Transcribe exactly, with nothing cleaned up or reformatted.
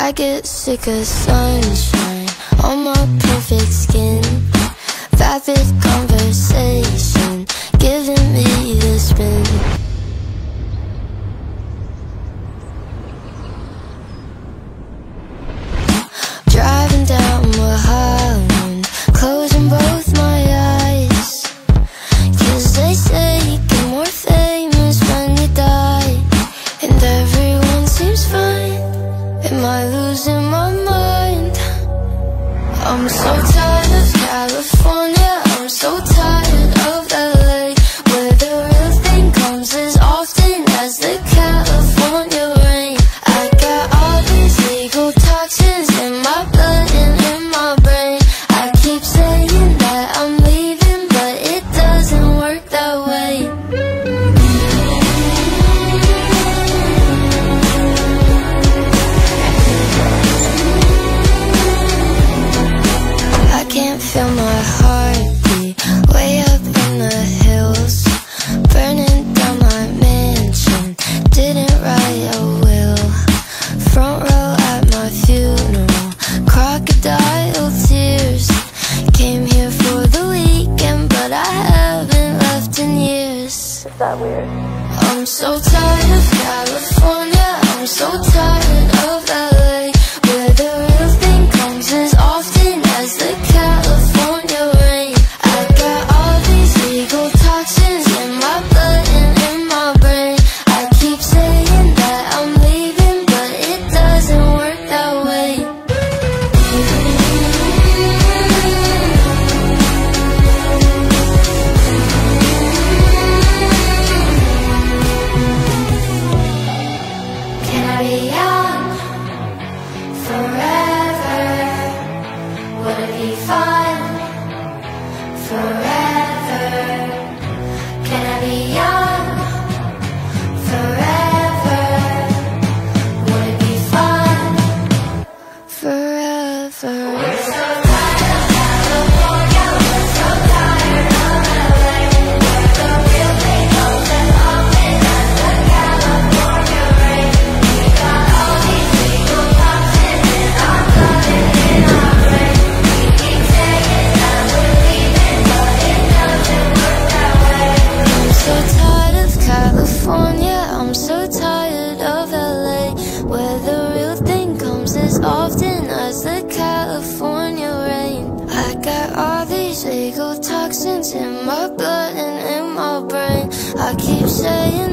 I get sick of sunshine on my perfect skin. Vapid conversation giving me the spin. Driving down Mulholland, closing both my eyes, 'cause they say you get more famous when you die, and everyone seems fine. Am I losing my mind? I'm so tired of California, I'm so tired of L A, where the real thing comes as often as the California rain. I got all these legal toxins in my blood and in my brain. I keep saying that I'm leaving, but it doesn't work that way. I can't feel my heartbeat way up in the hills, burning down my mansion, didn't write a will. Front row at my funeral, crocodile tears. Came here for the weekend, but I haven't left in years. Is that weird? I'm so tired of California, I'm so tired of L A, where the real thing comes as often as the California rain. I got all these legal toxins in my blood and in my brain. I keep saying that I'm leaving, but it doesn't work that way. Can I be young forever? Would it be fun forever? Can I be young forever? Would it be fun forever? We're so tired of California, we're so tired of L A, where the real thing comes as often as the California rain. We got all these legal toxins in our blood and in our brain. We keep saying that we're leaving, but it doesn't work that way. I'm so tired of California, I'm so tired of L A, where the real thing comes as often as the California rain. I got all these legal toxins in my blood and in my brain. I keep saying